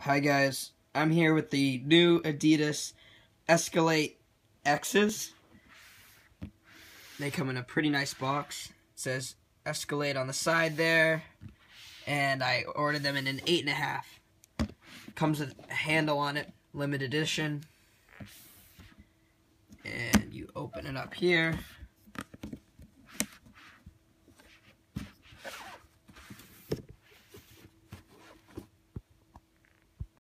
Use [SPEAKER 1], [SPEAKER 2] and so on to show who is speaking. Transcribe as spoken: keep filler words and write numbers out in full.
[SPEAKER 1] Hi guys, I'm here with the new Adidas Eskolaite X's. They come in a pretty nice box. It says Eskolaite on the side there, and I ordered them in an eight and a half. Comes with a handle on it, limited edition. And you open it up here.